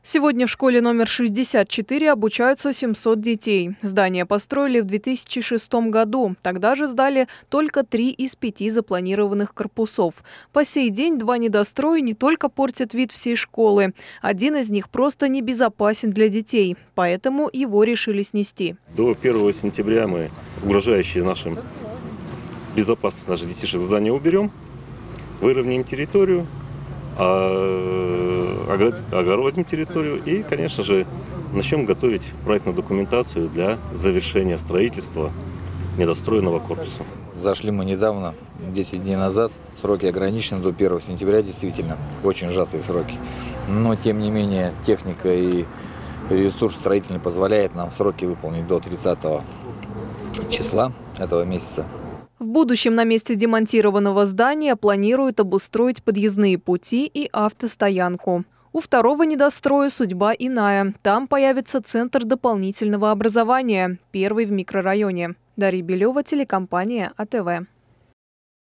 Сегодня в школе номер 64 обучаются 700 детей. Здание построили в 2006 году. Тогда же сдали только 3 из 5 запланированных корпусов. По сей день 2 недостроя не только портят вид всей школы. Один из них просто небезопасен для детей. Поэтому его решили снести. До 1 сентября мы угрожающие нашим безопасность наших детишек здания уберем, выровняем территорию, огородим территорию и, конечно же, начнем готовить проектную документацию для завершения строительства недостроенного корпуса. Зашли мы недавно, 10 дней назад. Сроки ограничены до 1 сентября, действительно, очень сжатые сроки. Но, тем не менее, техника и ресурс строительный позволяет нам сроки выполнить до 30 числа этого месяца. В будущем на месте демонтированного здания планируют обустроить подъездные пути и автостоянку. У второго недостроя судьба иная. Там появится центр дополнительного образования, первый в микрорайоне. Дарья Белева, телекомпания АТВ.